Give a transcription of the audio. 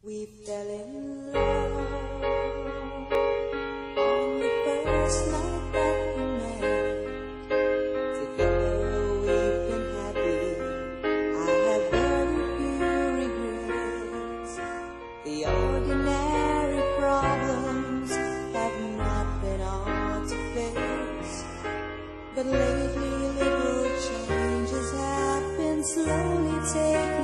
We fell in love on the first night that we met. Together we've been happy. I have very few regrets. The ordinary problems have not been hard to face, but lately little changes have been slowly taking